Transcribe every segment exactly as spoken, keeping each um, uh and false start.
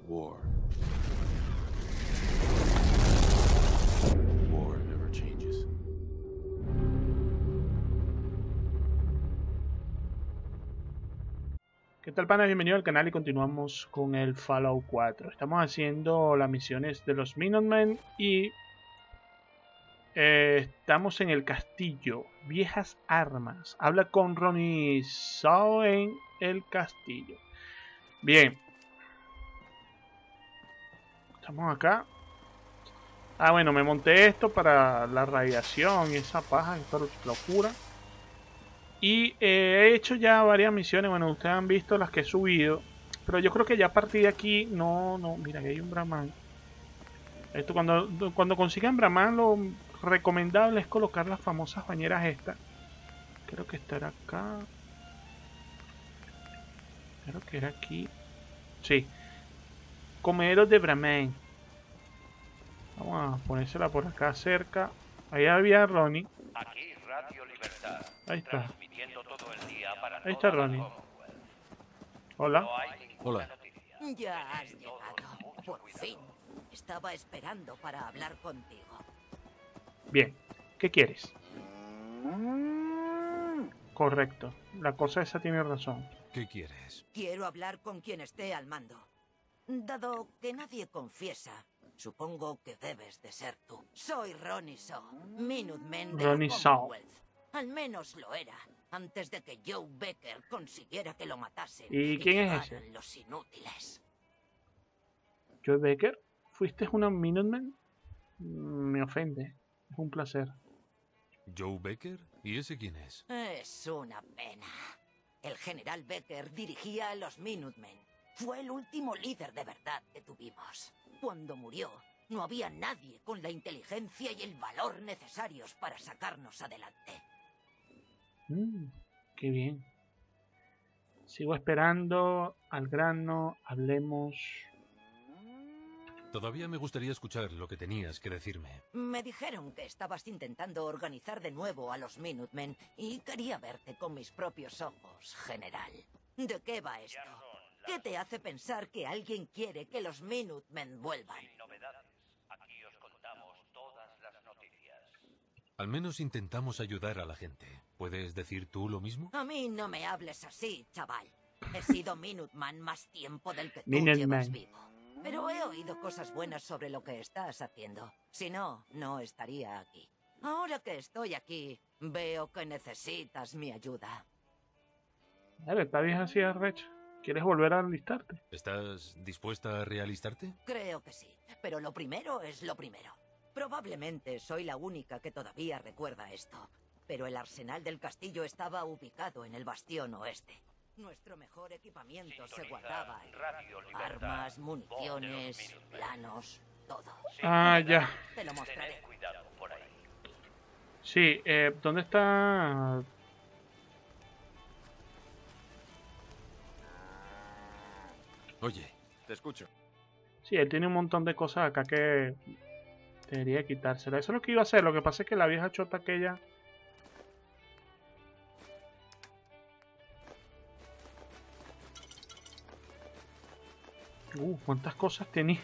War. War never changes. ¿Qué tal, pana? Bienvenido al canal y continuamos con el Fallout cuatro. Estamos haciendo las misiones de los Minutemen y eh, estamos en el castillo. Viejas armas. Habla con Ronnie Shaw en el castillo. Bien. Estamos acá. Ah, bueno, me monté esto para la radiación y esa paja, esta locura. Y eh, he hecho ya varias misiones, bueno, ustedes han visto las que he subido. Pero yo creo que ya a partir de aquí, no, no, mira que hay un Brahman. Esto cuando, cuando consigan Brahman, lo recomendable es colocar las famosas bañeras estas. Creo que estará acá. Creo que era aquí. Sí. Comederos de Brahman. Vamos a ponérsela por acá cerca. Ahí había Ronnie. Aquí Radio Libertad. Ahí está. Transmitiendo todo el día para Ahí está toda la Ronnie. Commonwealth. Hola. No hay ninguna Hola. noticia. Ya has Tenéis todos llegado, mucho por cuidado. fin. Estaba esperando para hablar contigo. Bien. ¿Qué quieres? Correcto. La cosa esa tiene razón. ¿Qué quieres? Quiero hablar con quien esté al mando. Dado que nadie confiesa, supongo que debes de ser tú. Soy Ronnie Shaw, Minutemen de Ronnie la Shaw. Commonwealth. Al menos lo era, antes de que Joe Becker consiguiera que lo matasen. ¿Y quién es llevaran ese? los inútiles. Joe Becker, ¿fuiste una Minuteman? Mm, Me ofende. Es un placer. ¿Joe Becker? ¿Y ese quién es? Es una pena. El general Becker dirigía a los Minutemen. Fue el último líder de verdad que tuvimos. Cuando murió, no había nadie con la inteligencia y el valor necesarios para sacarnos adelante. Mm, qué bien. Sigo esperando. Al grano. Hablemos. Todavía me gustaría escuchar lo que tenías que decirme. Me dijeron que estabas intentando organizar de nuevo a los Minutemen y quería verte con mis propios ojos, general. ¿De qué va esto? ¿Qué te hace pensar que alguien quiere que los Minutemen vuelvan? Sin novedades. Aquí os contamos todas las noticias. Al menos intentamos ayudar a la gente. ¿Puedes decir tú lo mismo? A mí no me hables así, chaval. He sido Minuteman más tiempo del que tú Minuteman. llevas vivo. Pero he oído cosas buenas sobre lo que estás haciendo. Si no, no estaría aquí. Ahora que estoy aquí, veo que necesitas mi ayuda. Dale, está bien así, arrecha. ¿Quieres volver a alistarte? ¿Estás dispuesta a realistarte? Creo que sí, pero lo primero es lo primero. Probablemente soy la única que todavía recuerda esto, pero el arsenal del castillo estaba ubicado en el bastión oeste. Nuestro mejor equipamiento se guardaba ahí. Radio Libertad. Armas, Voz de municiones, los Minutemen. planos, todo. Sin Ah, novedades. ya. Te lo Tened mostraré. cuidado por ahí. Sí, eh, ¿dónde está? Oye, Te escucho. Sí, él tiene un montón de cosas acá que debería quitársela. Eso es lo que iba a hacer. Lo que pasa es que la vieja chota aquella... Uh, ¿cuántas cosas tenía?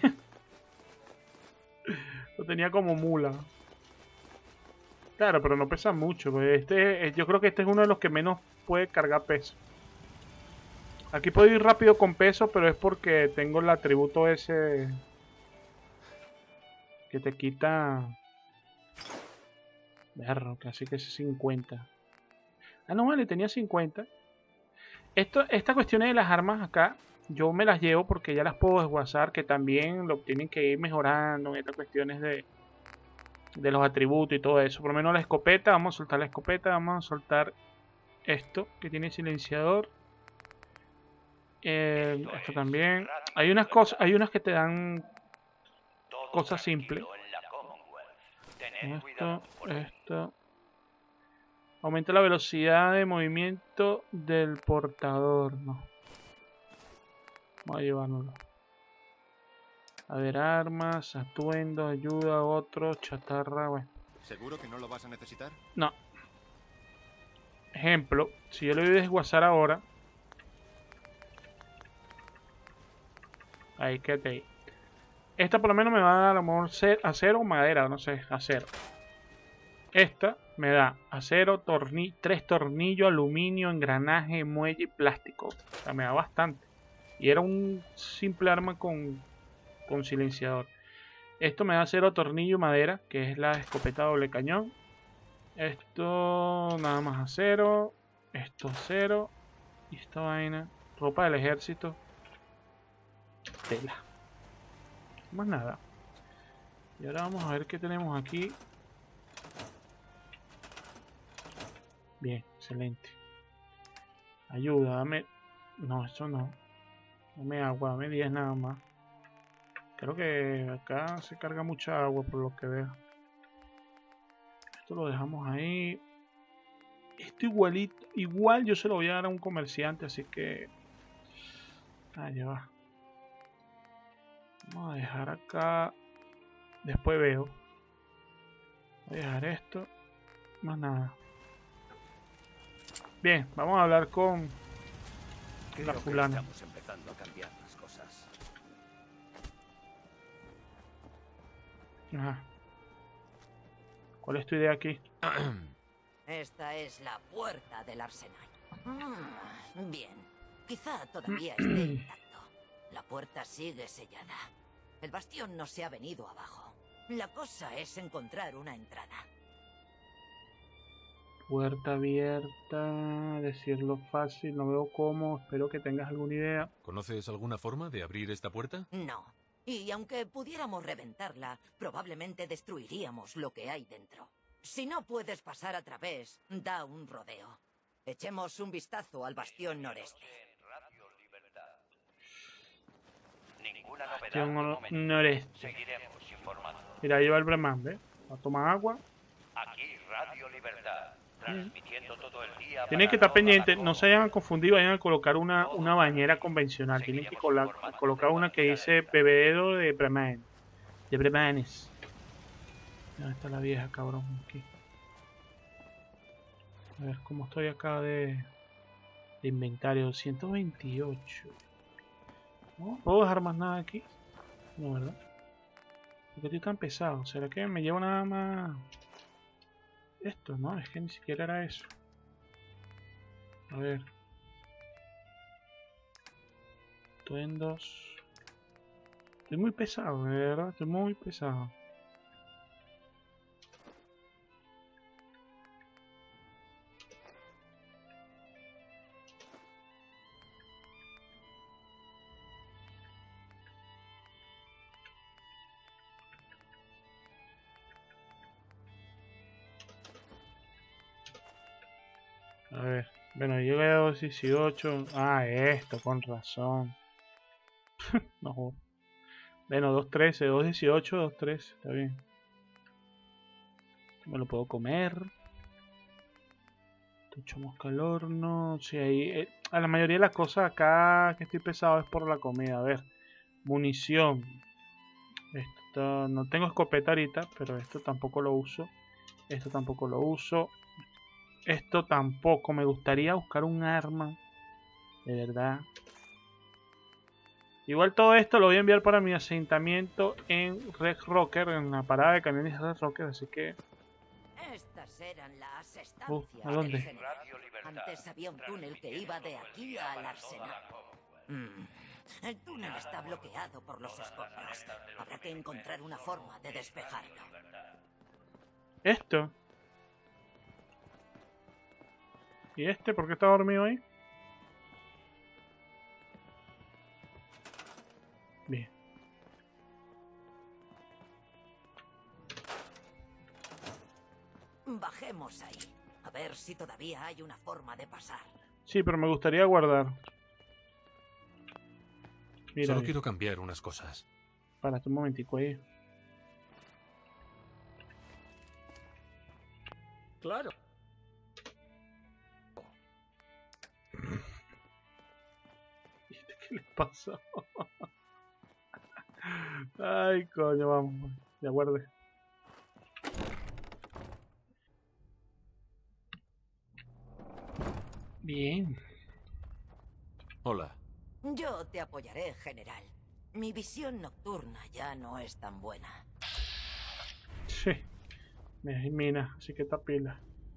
Lo tenía como mula. Claro, pero no pesa mucho. Pues este, eh, yo creo que este es uno de los que menos puede cargar peso. Aquí puedo ir rápido con peso, pero es porque tengo el atributo ese que te quita... Berro, casi que es cincuenta. Ah, no, vale, tenía cincuenta. Esto, esta cuestión de las armas acá, yo me las llevo porque ya las puedo desguazar, que también lo tienen que ir mejorando en estas cuestiones de, de los atributos y todo eso. Por lo menos la escopeta, vamos a soltar la escopeta, vamos a soltar esto que tiene silenciador. Eh, Esto esto es también. Radio Hay unas Libertad. cosas, hay unas que te dan Todo cosas tranquilo simples. en la Commonwealth. Tened cuidado Esto, por ahí. esto. Aumenta la velocidad de movimiento del portador. No. Vamos a llevárnoslo. A ver, armas, atuendo, ayuda, otro, chatarra, bueno. ¿Seguro que no lo vas a necesitar? No. Ejemplo, si yo le voy a desguazar ahora. Ahí, quédate ahí. Esta por lo menos me va a dar a lo mejor ce- acero o madera, no sé, acero. Esta me da acero, torni tres tornillos, aluminio, engranaje, muelle y plástico. O sea, me da bastante. Y era un simple arma con, con silenciador. Esto me da acero, tornillo y madera, que es la escopeta doble cañón. Esto nada más acero. Esto acero. Y esta vaina. Ropa del ejército. Tela. Más nada. Y ahora vamos a ver qué tenemos aquí. Bien, excelente. Ayuda, dame... No, eso no. Dame agua, dame diez nada más. Creo que acá se carga mucha agua por lo que veo. Esto lo dejamos ahí. Esto igualito, igual yo se lo voy a dar a un comerciante, así que... Ah, ya va. Vamos a dejar acá. Después veo. Voy a dejar esto. Más nada. Bien, vamos a hablar con Creo la que fulana. estamos empezando a cambiar las cosas. Ajá. ¿Cuál es tu idea aquí? Esta es la puerta del arsenal. Mm, bien. Quizá todavía esté intacto. La puerta sigue sellada. El bastión no se ha venido abajo. La cosa es encontrar una entrada. Puerta abierta, decirlo fácil, no veo cómo, espero que tengas alguna idea. ¿Conoces alguna forma de abrir esta puerta? No. Y aunque pudiéramos reventarla, probablemente destruiríamos lo que hay dentro. Si no puedes pasar a través, da un rodeo. Echemos un vistazo al bastión noreste. Radio Libertad. Ninguna novedad Bastión de nor- momento. noreste. Seguiremos informando. Mira, ahí va el Breman, ¿ves? Va a tomar agua. Aquí Radio Libertad, transmitiendo todo el día. Tienen para que estar toda pendientes, la no se hayan confundido, vayan a colocar una, una bañera convencional. Tienen que cola- colocar una que dice bebedero de Breman. De Bremanes. ¿Dónde está la vieja, cabrón? Aquí. A ver cómo estoy acá de, de inventario. doscientos veintiocho. ¿No puedo dejar más nada aquí? No, ¿verdad? ¿Por qué estoy tan pesado? ¿Será que me llevo nada más? Esto, no, es que ni siquiera era eso. A ver. Estoy en dos. Estoy muy pesado, de verdad, estoy muy pesado. A ver, bueno, yo le doy dieciocho. Ah, esto, con razón. No joder. Bueno, dos trece, dos dieciocho, dos trece, está bien. Me lo puedo comer. Tucho mosca al horno. Sí, ahí. eh, a la mayoría de las cosas acá que estoy pesado es por la comida. A ver, munición. Esto, no tengo escopeta ahorita, pero esto tampoco lo uso. Esto tampoco lo uso. Esto tampoco. Me gustaría buscar un arma. De verdad. Igual todo esto lo voy a enviar para mi asentamiento en Red Rocker, en la parada de camiones de Red Rocker, así que... Estas eran las estancias Uh, ¿a dónde? del general. Antes había un túnel que iba de aquí al arsenal. Mm, El túnel está bloqueado por los escombros. Habrá que encontrar una forma de despejarlo. Esto. ¿Y este? ¿Por qué está dormido ahí? Bien. Bajemos ahí. A ver si todavía hay una forma de pasar. Sí, pero me gustaría guardar. Mira, Solo bien. quiero cambiar unas cosas. Párate un momentico ahí. Claro. ¿Qué le pasa? Ay, coño, vamos. Ya guardé. Bien. Hola. Yo te apoyaré, general. Mi visión nocturna ya no es tan buena. Sí. Me hay mina, así que tapila.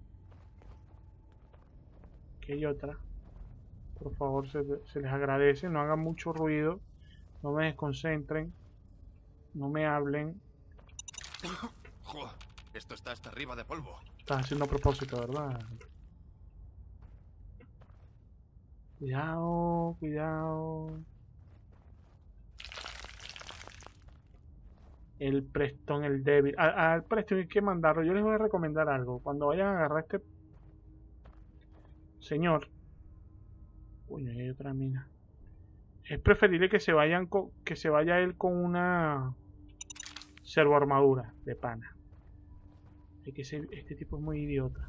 Aquí hay otra. Por favor, se, se les agradece. No hagan mucho ruido. No me desconcentren. No me hablen. Jo, esto está hasta arriba de polvo. Estás haciendo a propósito, ¿verdad? Cuidado, cuidado. El Preston, el débil. A- Al Preston hay que mandarlo. Yo les voy a recomendar algo. Cuando vayan a agarrar a este señor. Coño, ahí hay otra mina. Es preferible que se vayan con, que se vaya él con una servo armadura de pana. Es que ese- este tipo es muy idiota.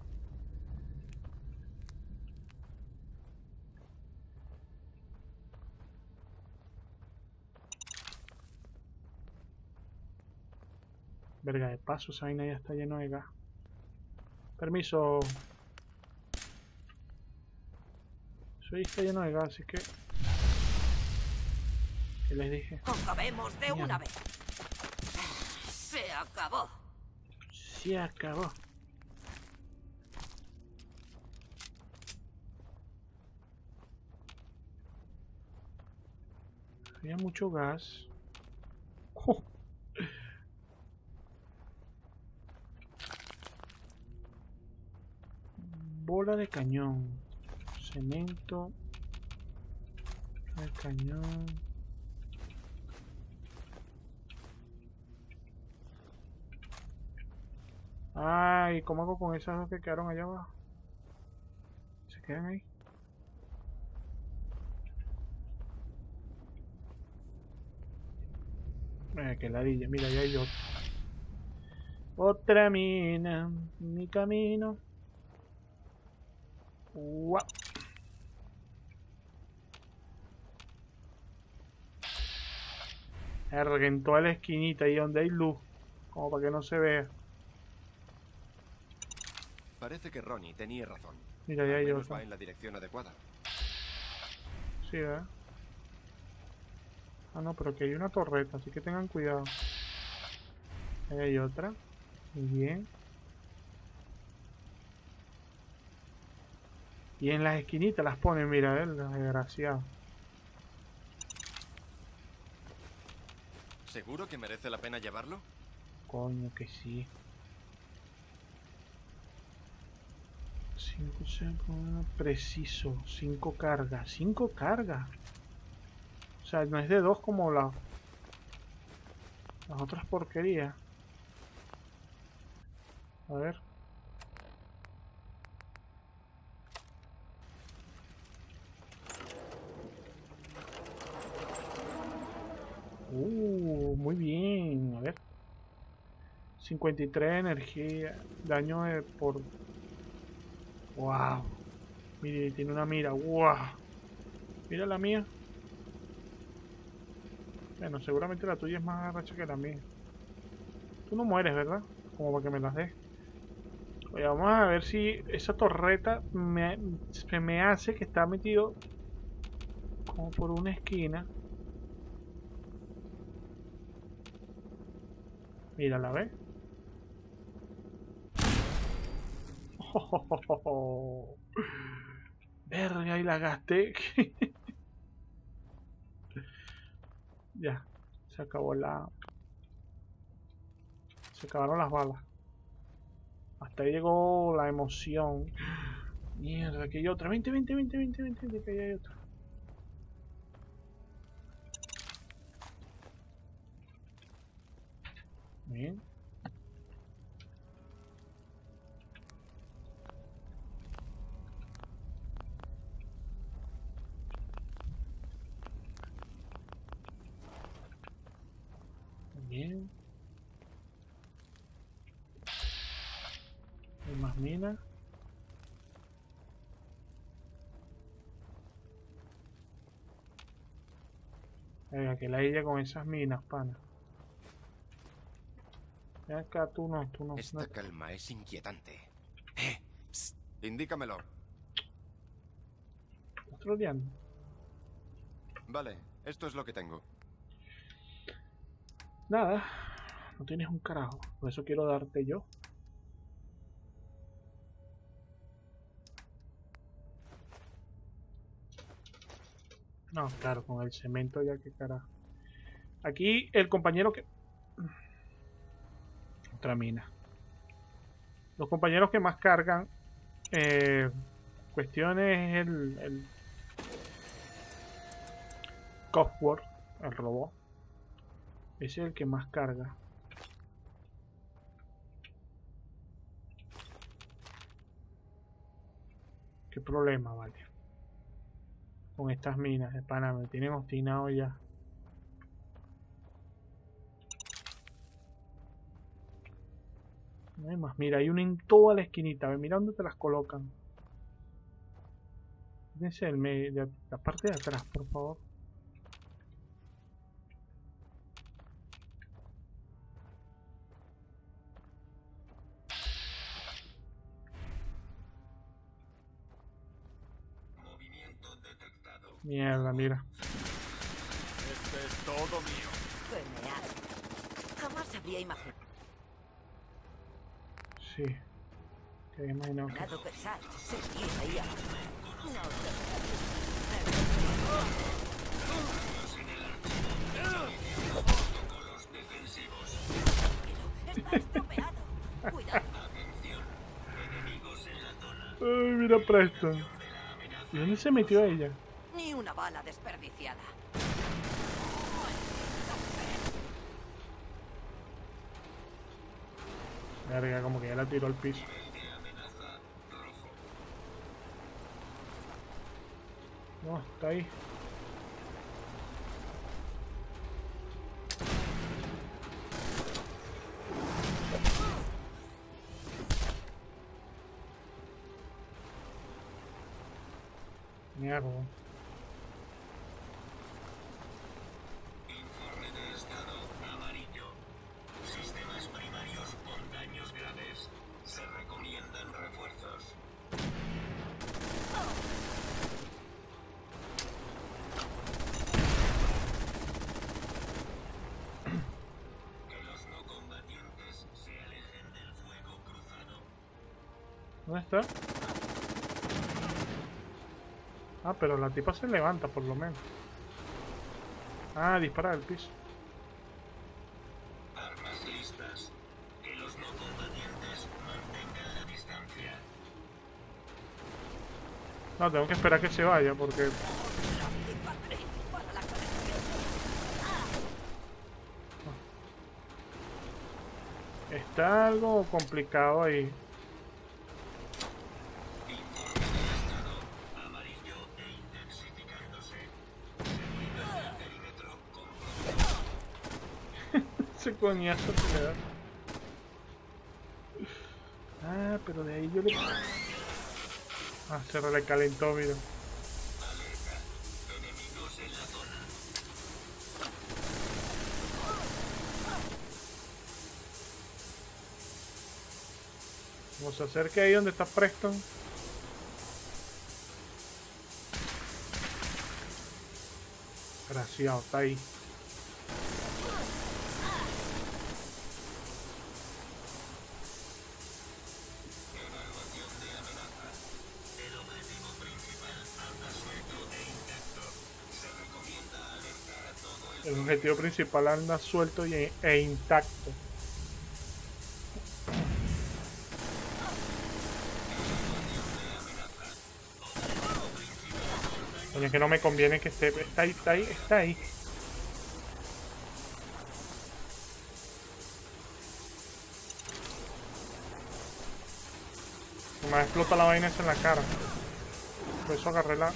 Verga, de paso, esa vaina ya está lleno de gas. Permiso. Eso ahí está lleno de gas, así que... ¿Qué les dije? Acabemos de Mierda. una vez. Se acabó. Se acabó. Había mucho gas. ¡Oh! Bola de cañón. Cemento. De cañón. Ay, ¿cómo hago con esas dos que quedaron allá abajo? ¿Se quedan ahí? Eh, qué ladilla, mira, ya hay otra. Otra mina, mi camino. Guau. Erga, en toda la esquinita y donde hay luz, como para que no se vea. Parece que Ronnie tenía razón. Mira, ya Al hay menos otra. va en la dirección adecuada. Sí, ¿verdad? Ah, no, pero aquí hay una torreta, así que tengan cuidado. Ahí hay otra. Muy bien. Y en las esquinitas las ponen, mira, el desgraciado. ¿Seguro que merece la pena llevarlo? Coño, que sí. cinco segundos, preciso. cinco cargas. cinco cargas. O sea, no es de dos como la, las otras porquerías. A ver. Uh, muy bien. A ver. cincuenta y tres de energía. Daño de por... Wow. Mire, tiene una mira. Wow. Mira la mía. Bueno, seguramente la tuya es más arrecha que la mía. Tú no mueres, ¿verdad? Como para que me las des. Oye, vamos a ver si esa torreta me, se me hace que está metido como por una esquina. Mira, ¿la ves? Oh, verga, y la gasté. Ya, se acabó la... Se acabaron las balas. Hasta ahí llegó la emoción. Mierda, que hay otra. veinte, veinte, veinte, veinte, veinte, veinte, que ahí hay otra. Bien. Bien. Hay más minas. Venga, que la ella con esas minas, pana. Ven acá, tú no, tú no. Esta no. calma es inquietante. Eh, psst, indícamelo. ¿Estás troleando? Vale, esto es lo que tengo. Nada, no tienes un carajo. Por eso quiero darte yo. No, claro, con el cemento ya que carajo. Aquí el compañero que... Otra mina. Los compañeros que más cargan eh, cuestiones es el, el Cosworth, el robot. Ese es el que más carga. ¿Qué problema, vale? Con estas minas de pana, me tienen obstinado ya. No hay más. Mira, hay una en toda la esquinita. A ver, mira dónde te las colocan. Fíjense el medio, la parte de atrás, por favor. Movimiento detectado. Mierda, mira. Este es todo mío. Genial. Jamás habría imaginado Sí. Que imaginado que... que Sal seguía ahí abajo. No te... Está estropeado. Cuidado. Ay, mira Preston. ¿Y dónde se metió ella? Ni una bala desperdiciada. Verga, como que ya la tiró al piso. No, está ahí. Mierda. Informe de estado amarillo. Sistemas primarios con daños graves. Se recomiendan refuerzos. Que los no combatientes se alejen del fuego cruzado. ¿Dónde está? Ah, pero la tipa se levanta por lo menos. Ah, dispara del piso. Armas listas. Que los no combatientes mantengan la distancia. No, tengo que esperar que se vaya porque... Para la conexión. Está algo complicado ahí. Informe de estado amarillo e intensificándose. Seguridad del perímetro comprometido. Ese coñazo que le da. Ah, pero de ahí yo le... Ah, se recalentó, mira. Enemigos en la zona. Como se acerque ahí donde está Preston. Desgraciado, está ahí. Evaluación de amenaza. El objetivo principal anda suelto e intacto. Se recomienda alertar a todo el... El objetivo principal anda suelto y, e intacto. Coño, es que no me conviene que esté... Está ahí, está ahí, está ahí. Me explota la vaina esa en la cara. Por eso agarré la...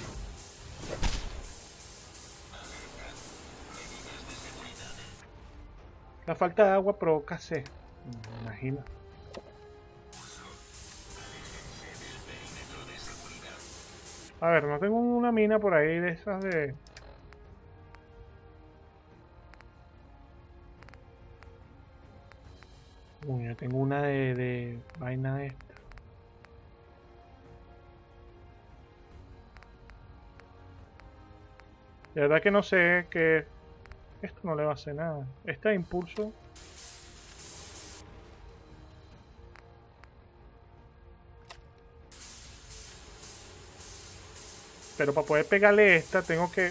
La falta de agua provoca sed. Me imagino. A ver, no tengo una mina por ahí de esas de... Uy, yo tengo una de, de vaina de esta. De verdad que no sé qué... Esto no le va a hacer nada. Este impulso. Pero para poder pegarle esta tengo que...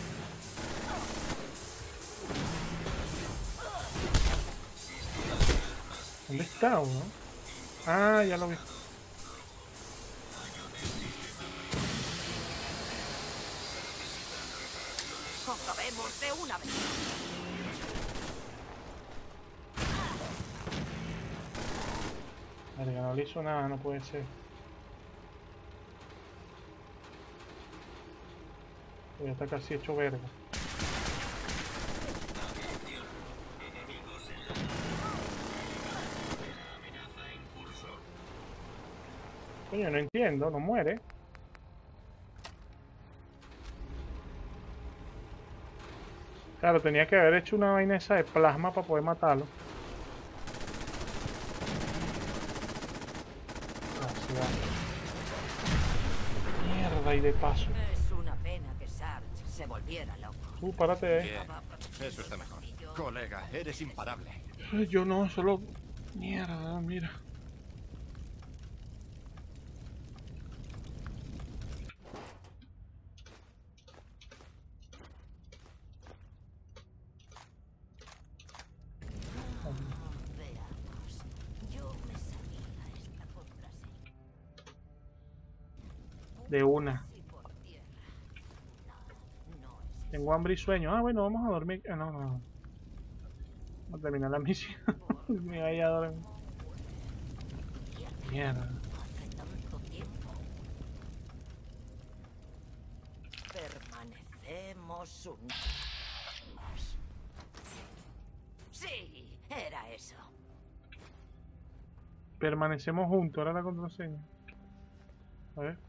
¿Dónde está, no? Ah, ya lo vi. Acabemos de una vez. Verga, no le hizo nada, no puede ser. Ya está casi hecho verga. Coño, no entiendo, no muere. Claro, tenía que haber hecho una vaina esa de plasma para poder matarlo. Así va. Mierda, y de paso. Es una pena que Sarge se volviera loco. Tú, párate ahí. Bien, eso está mejor. Colega, eres imparable. Ay, yo no, solo... Mierda, mira. Veamos. Yo me sabía esta contraseña. De una. Y por tierra. No, no es Tengo hambre y sueño. Ah, bueno, vamos a dormir. Ah, no, no. Vamos a terminar la misión. Me vaya a dormir. Mierda. hace tanto tiempo. Permanecemos unidos. Sí, era eso. Permanecemos juntos. Ahora la contraseña. A ver.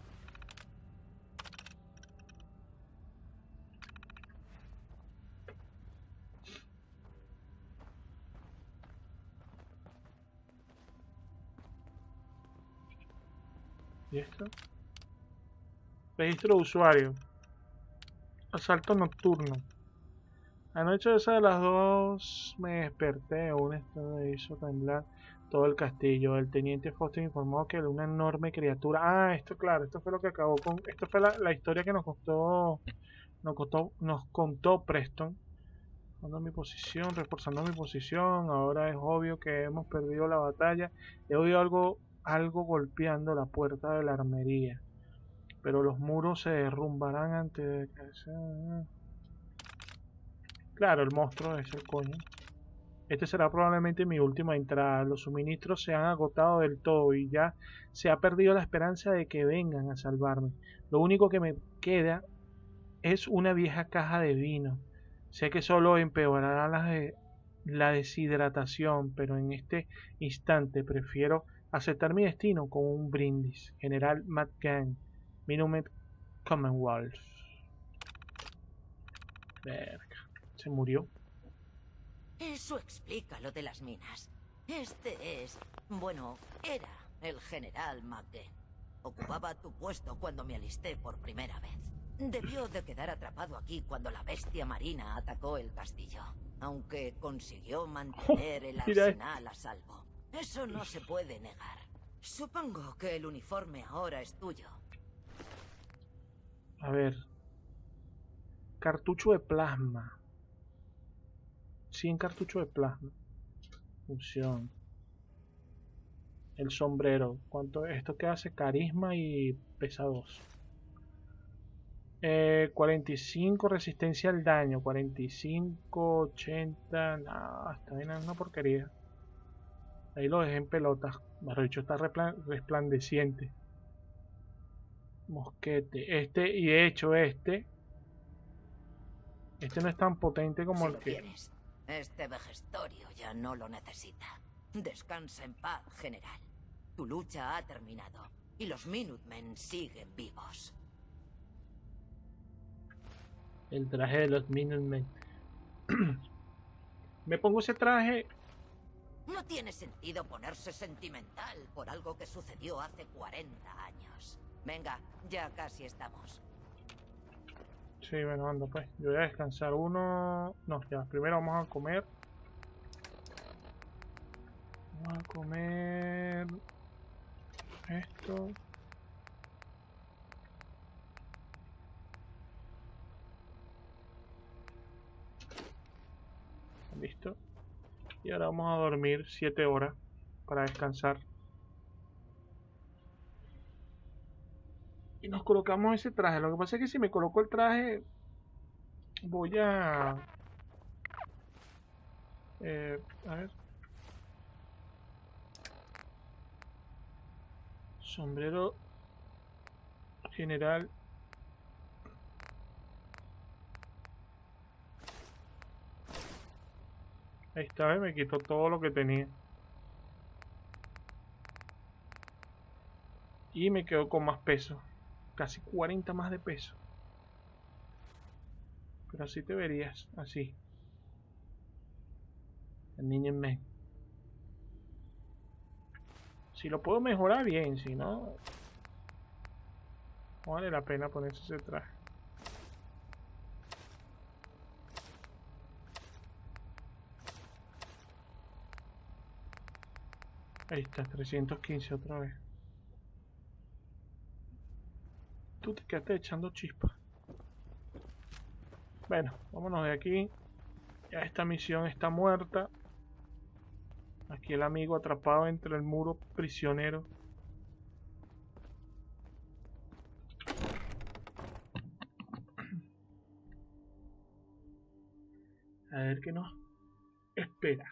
¿Y esto? Registro de usuario. Asalto nocturno. Anoche a esa de las dos me desperté. Un estado me hizo temblar todo el castillo. El teniente Foster informó que una enorme criatura... Ah, esto claro, esto fue lo que acabó con... Esto fue la, la historia que nos costó... Nos contó, nos contó Preston. Reforzando mi posición, reforzando mi posición. Ahora es obvio que hemos perdido la batalla. He oído algo, algo golpeando la puerta de la armería. Pero los muros se derrumbarán antes de que se... Claro, el monstruo es el coño. Este será probablemente mi última entrada. Los suministros se han agotado del todo y ya se ha perdido la esperanza de que vengan a salvarme. Lo único que me queda es una vieja caja de vino. Sé que solo empeorará la, de, la deshidratación, pero en este instante prefiero aceptar mi destino con un brindis. General Matt Gang, Minumet Commonwealth. Verga, se murió. Eso explica lo de las minas. Este es... Bueno, era el general McGinn. Ocupaba tu puesto cuando me alisté por primera vez. Debió de quedar atrapado aquí cuando la bestia marina atacó el castillo. Aunque consiguió mantener el arsenal a salvo. Eso no se puede negar. Supongo que el uniforme ahora es tuyo. A ver. Cartucho de plasma. cien cartuchos de plasma. Función. El sombrero. ¿Cuánto? Esto que hace carisma y pesa dos. Eh, cuarenta y cinco resistencia al daño. cuarenta y cinco, ochenta. Nah, esta vaina es una porquería. Ahí lo dejé en pelotas. Mejor dicho, está resplandeciente. Mosquete. Este, y de hecho, este. Este no es tan potente como Si el lo que. quieres. Este vejestorio ya no lo necesita. Descansa en paz, general. Tu lucha ha terminado y los Minutemen siguen vivos. El traje de los Minutemen. Me pongo ese traje. No tiene sentido ponerse sentimental por algo que sucedió hace cuarenta años. Venga, ya casi estamos. Sí, bueno, anda pues. Yo voy a descansar uno... No, ya, primero vamos a comer. Vamos a comer... Esto. Listo. Y ahora vamos a dormir siete horas para descansar. Y nos colocamos ese traje. Lo que pasa es que si me coloco el traje, voy a... Eh, a ver. Sombrero general. Ahí está, ¿eh? Me quitó todo lo que tenía. Y me quedo con más peso. Casi cuarenta más de peso. Pero así te verías, así. El niño en men. Si lo puedo mejorar, bien. Si no, no vale la pena ponerse ese traje. Ahí está, trescientos quince otra vez. Tú te quedaste echando chispas. Bueno, vámonos de aquí. Ya esta misión está muerta. Aquí el amigo atrapado entre el muro prisionero. A ver qué nos espera.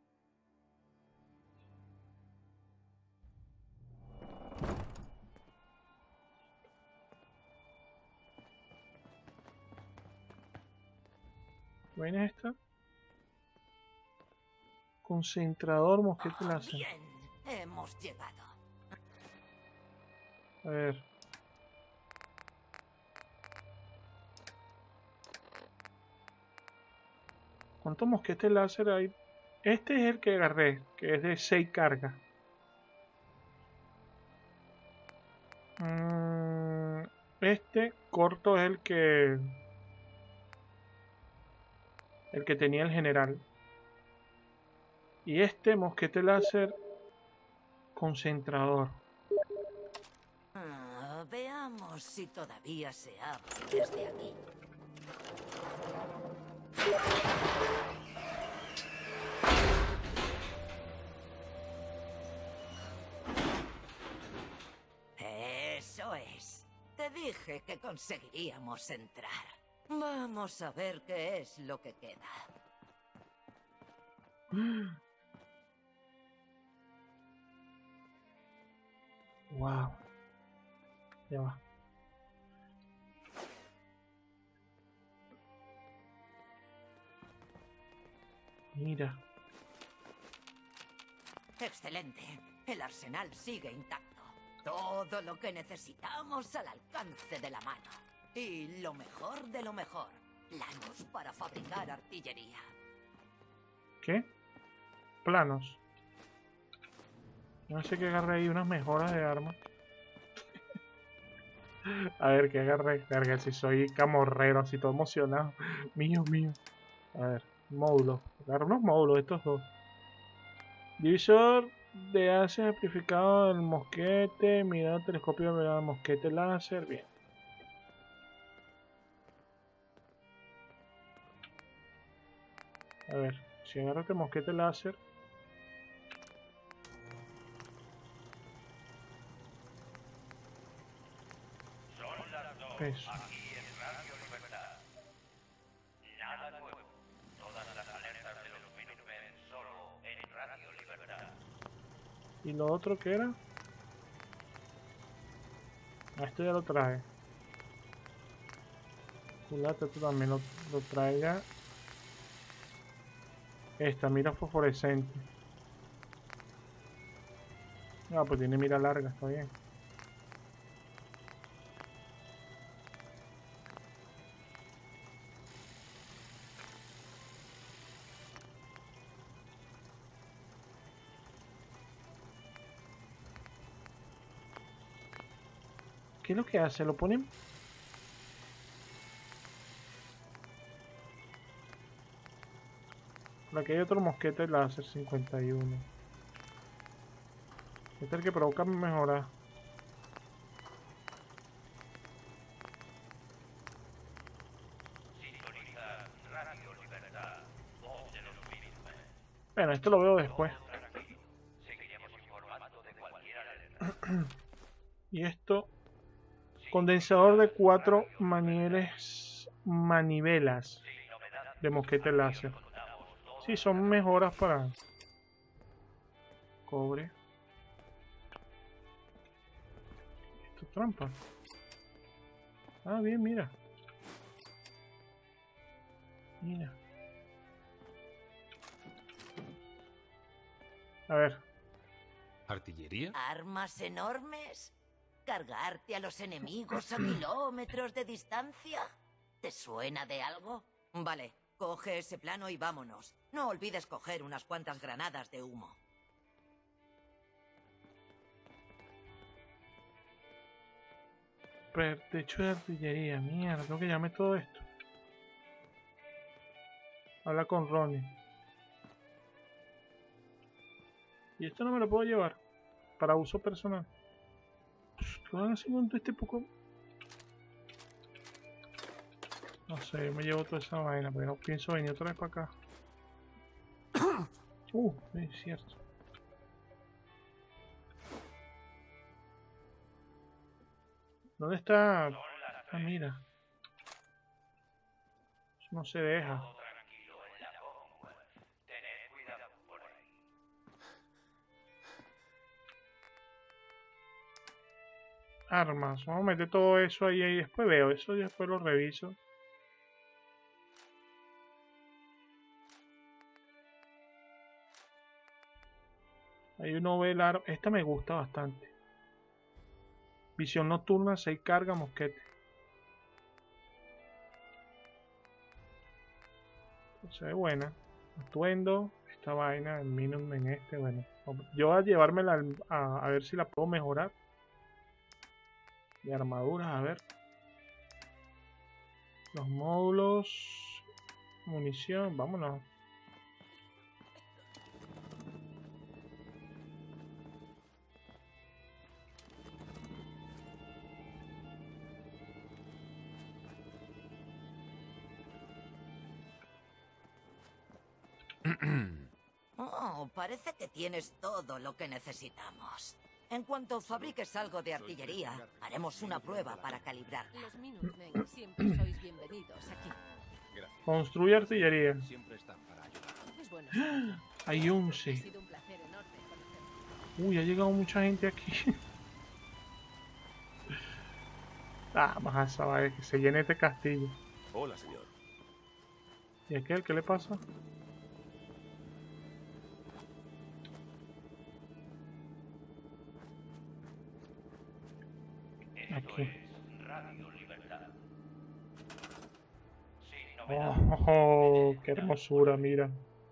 ¿Ven esta? Concentrador mosquete Ah, láser. bien, hemos llegado. A ver. ¿Cuántos mosquetes láser hay? Este es el que agarré, que es de seis cargas. Mm, este corto es el que... El que tenía el general. Y este mosquete láser concentrador. Ah, veamos si todavía se abre desde aquí. Eso es. Te dije que conseguiríamos entrar. Vamos a ver qué es lo que queda. Wow. Ya va. Mira. Excelente. El arsenal sigue intacto. Todo lo que necesitamos al alcance de la mano. Y lo mejor de lo mejor. Planos para fabricar artillería. ¿Qué? Planos. No sé qué agarré ahí, unas mejoras de armas. A ver, ¿qué agarré? Verga, si soy camorrero, así todo emocionado. Mío, mío. A ver, módulos. Agarro unos módulos, estos dos. Divisor de haces amplificado del mosquete. Mirada telescopio de mosquete láser. Bien. A ver, si agarro este mosquete láser. Son las dos. Peso. Aquí es Radio Libertad. Nada nuevo. Todas las alertas de los Minutemen solo en Radio Libertad. ¿Y lo otro qué era? Ah, esto ya lo trae. Culata, esto también lo, lo trae ya. Esta, mira fosforescente. Ah, pues tiene mira larga, está bien. ¿Qué es lo que hace? Lo ponen... Por aquí hay otro mosquete láser cincuenta y uno. Este es el que provoca mejorar. Sintoniza Radio Libertad, voz de los Minutemen. Bueno, esto lo veo después. Tranquilo, seguiremos informando de cualquier alerta. Y esto, condensador de cuatro manieles, manivelas Sin novedad, de mosquete láser. contamos todo. Sí, son mejoras para cobre. Esto es trampa. Ah, bien, mira. Mira. A ver. ¿Artillería? ¿Armas enormes? ¿Cargarte a los enemigos a kilómetros de distancia? ¿Te suena de algo? Vale, coge ese plano y vámonos. No olvides coger unas cuantas granadas de humo. Techo de artillería. Mierda, tengo que llamarme todo esto. Habla con Ronnie. Y esto no me lo puedo llevar. Para uso personal. ¿Qué van a hacer con todo este poco? No sé, me llevo toda esa vaina, pero no pienso venir otra vez para acá. Uh, sí, es cierto. ¿Dónde está? Ah, mira. Eso no se deja. Todo tranquilo en la Commonwealth. Tened cuidado por ahí. Armas. Vamos a meter todo eso ahí y después veo. Eso y después lo reviso. Ahí uno ve el arma. Esta me gusta bastante. Visión nocturna, seis carga, mosquete. Se ve buena. Atuendo. Esta vaina, el Minutemen este, bueno. Yo voy a llevármela al- a, a ver si la puedo mejorar. De armaduras, a ver. Los módulos. Munición, vámonos. Oh, parece que tienes todo lo que necesitamos. En cuanto fabriques algo de artillería, haremos una prueba para calibrarla. Los Minutemen siempre sois bienvenidos aquí. Gracias. Construye artillería. Siempre están para ayudar. Es bueno saberlo. Hay Ha once. sido un placer enorme conocerte. Uy, ha llegado mucha gente aquí. Ah, más a saber que se llene este castillo. Hola, señor. ¿Y aquel qué le pasa? Esto Aquí. es Radio Libertad. Sin novedad. Oh, qué hermosura, mira.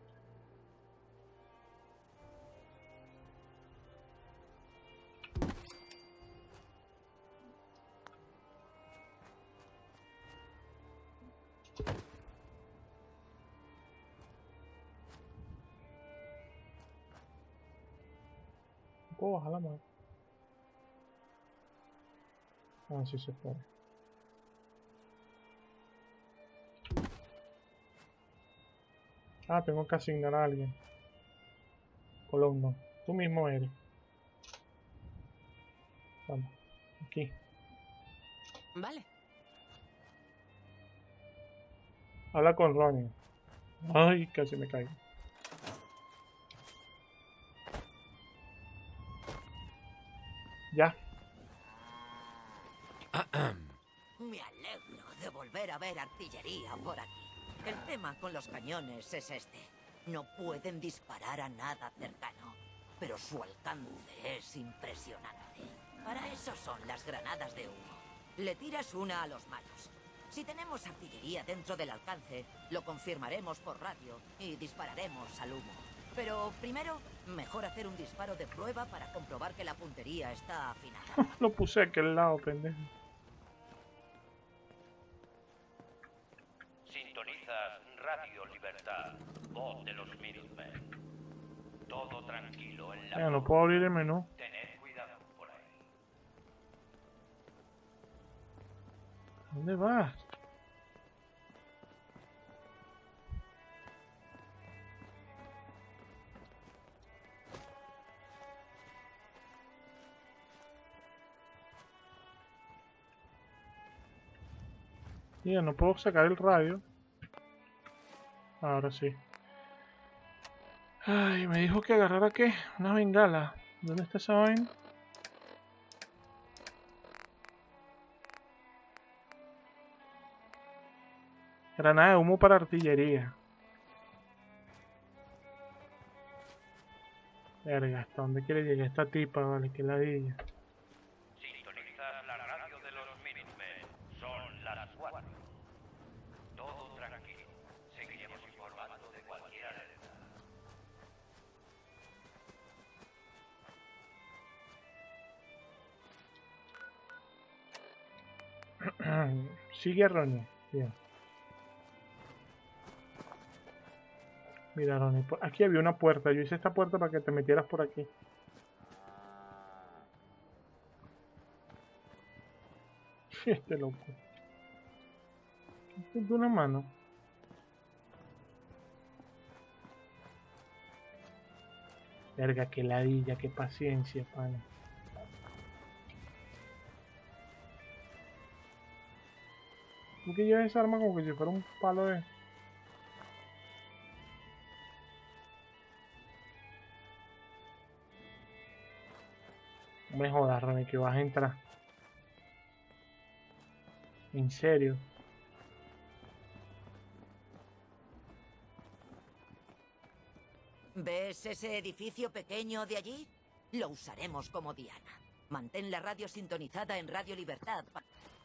¿No puedo bajar la mano? Ah, sí se puede. Ah, tengo que asignar a alguien. Colón, no. Tú mismo eres. Vamos. Aquí. Vale. Habla con Ronnie. Ay, casi me caigo. Ya. Me alegro de volver a ver artillería por aquí. El tema con los cañones es este. No pueden disparar a nada cercano, pero su alcance es impresionante. Para eso son las granadas de humo. Le tiras una a los malos. Si tenemos artillería dentro del alcance, lo confirmaremos por radio y dispararemos al humo. Pero primero, mejor hacer un disparo de prueba para comprobar que la puntería está afinada. Lo puse a aquel lado, pendejo. Sintonizas Radio Libertad, voz voz de los Minutemen. Todo tranquilo en la Venga, no torre. puedo abrir el menú. Tened cuidado por ahí. ¿Dónde vas? Mira, no puedo sacar el radio. Ahora sí. Ay, me dijo que agarrara qué? Una bengala. ¿Dónde está esa vaina? Granada de humo para artillería. Verga, ¿hasta dónde quiere llegar esta tipa? Vale, que ladilla. Sintonizad la radio de los Minutemen. Son las cuatro. Todo tranquilo. Seguiremos informando de cualquier alerta. Sigue a Ronnie. Bien. Mira, Ronnie, por- aquí había una puerta. Yo hice esta puerta para que te metieras por aquí. Este loco. Esto es de una mano. Verga, qué ladilla, qué paciencia, pana. ¿Por qué llevas esa arma como que si fuera un palo de... No me jodas, Ronnie, que vas a entrar. En serio. ¿Ves ese edificio pequeño de allí? Lo usaremos como diana. Mantén la radio sintonizada en Radio Libertad pa-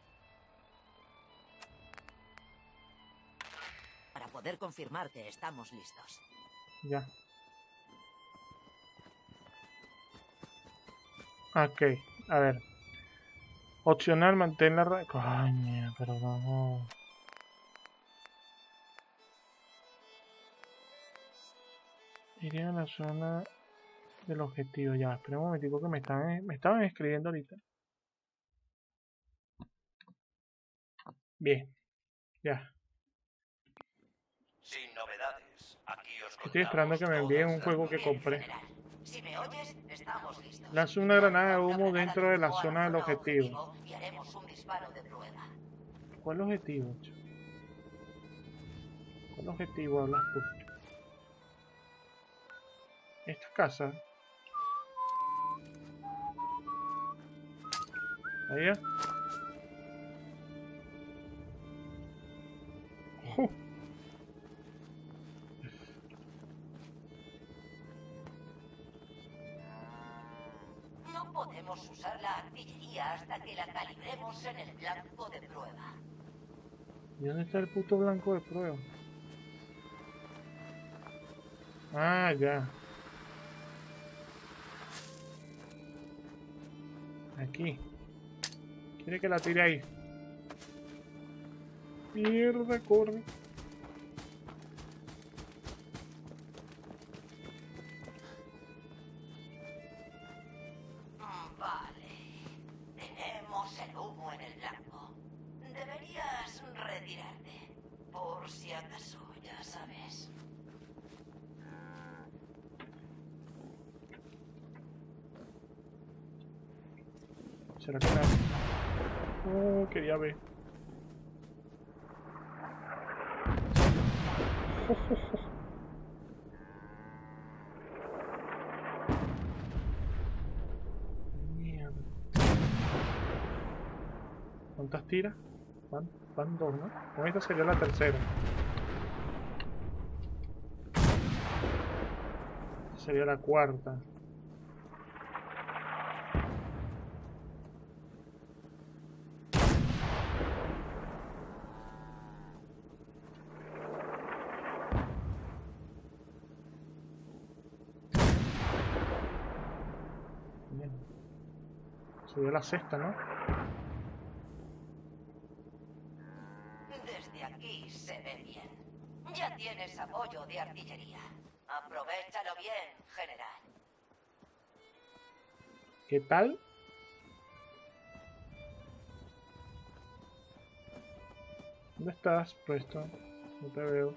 para poder confirmar que estamos listos. Ya. Ok, a ver. Opcional, mantén la radio. Coño, pero no. Iría a la zona del objetivo. Ya, espera un momentico que me están, me estaban escribiendo ahorita. Bien, ya. Sin novedades. Aquí os Estoy esperando que me envíen un juego que Bien, compré. general. Si me oyes, estamos listos. Lanzo una granada de humo Una dentro de la rumbo a zona del objetivo. Y haremos un disparo de prueba. ¿Cuál objetivo? Ch? ¿Cuál objetivo hablas tú? Esta casa. Ahí ya. Uh. No podemos usar la artillería hasta que la calibremos en el blanco de prueba. ¿Y dónde está el puto blanco de prueba? Ah, ya. Aquí. Quiere que la tire ahí. Mierda, corre. Mm, Vale. Tenemos el humo en el blanco. Deberías retirarte. Por si acaso, ya sabes. ¿Será que nada? Oh, quería ver. Mierda. ¿Cuántas tiras? Van, van dos, ¿no? Con esta sería la tercera. Esta sería la cuarta. Bien. Sería la sexta, ¿no? Desde aquí se ve bien. Ya tienes apoyo apoyo de artillería. Aprovechalo bien, general. ¿Qué tal? ¿Dónde estás, Preston? No te veo.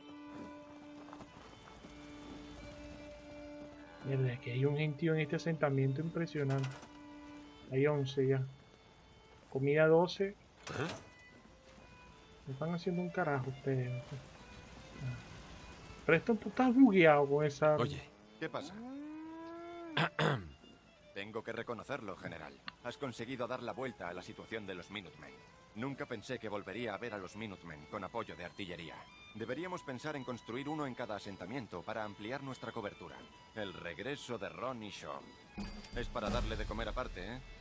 Mierda, es que hay un gentío en este asentamiento impresionante. Hay once ya. Comida doce. ¿Eh? Me están haciendo un carajo ustedes. Ah. Preston, tú estás bugueado con esa... Oye, ¿Qué pasa? Tengo que reconocerlo, general. Has conseguido dar la vuelta a la situación de los Minutemen. Nunca pensé que volvería a ver a los Minutemen con apoyo de artillería. Deberíamos pensar en construir uno en cada asentamiento para ampliar nuestra cobertura. El regreso de Ron y Shaw. Es para darle de comer aparte, ¿eh?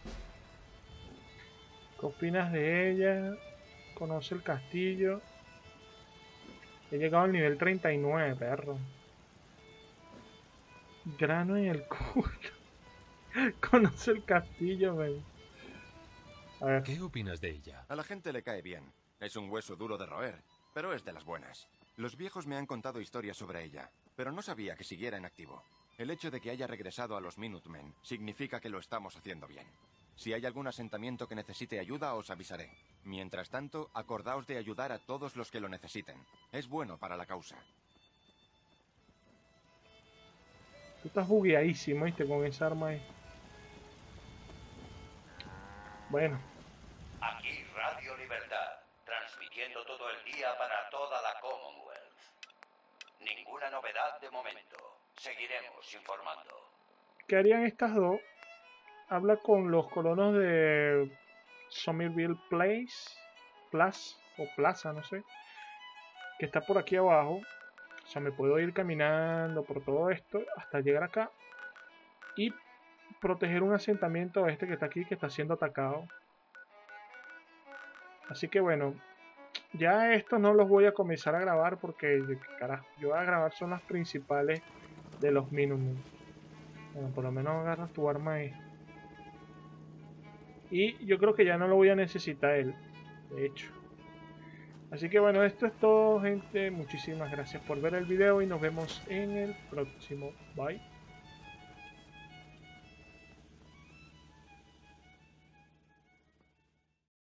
¿Qué opinas de ella? Conoce el castillo. He llegado al nivel treinta y nueve, perro. Grano en el culo. Conoce el castillo, men. A ver. ¿qué opinas de ella? A la gente le cae bien. Es un hueso duro de roer, pero es de las buenas. Los viejos me han contado historias sobre ella, pero no sabía que siguiera en activo. El hecho de que haya regresado a los Minutemen significa que lo estamos haciendo bien. Si hay algún asentamiento que necesite ayuda, os avisaré. Mientras tanto, acordaos de ayudar a todos los que lo necesiten. Es bueno para la causa. Tú estás bugueadísimo, ¿viste? Con esa arma ahí. Bueno. Aquí Radio Libertad, transmitiendo todo el día para toda la Commonwealth. Ninguna novedad de momento. Seguiremos informando. ¿Qué harían estas dos? Habla con los colonos de Somerville Place, Place o Plaza, no sé, que está por aquí abajo. O sea, me puedo ir caminando por todo esto hasta llegar acá y proteger un asentamiento este que está aquí, que está siendo atacado. Así que bueno, ya estos no los voy a comenzar a grabar porque, carajo, yo voy a grabar son las principales de los Minutemen. Bueno, por lo menos agarras tu arma ahí. Y yo creo que ya no lo voy a necesitar él, de hecho. Así que bueno, esto es todo, gente. Muchísimas gracias por ver el video y nos vemos en el próximo. Bye.